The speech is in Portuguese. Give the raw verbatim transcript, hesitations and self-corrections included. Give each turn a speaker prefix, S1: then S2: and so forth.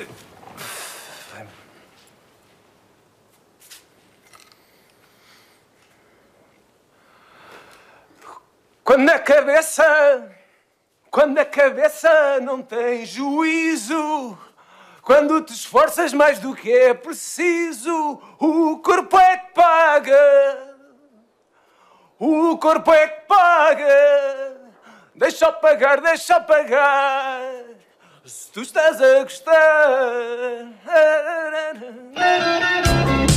S1: Quando a cabeça, quando a cabeça não tem juízo, quando te esforças mais do que é preciso, o corpo é que paga, o corpo é que paga, deixa-o pagar, deixa-o pagar, se tu estás a gostar.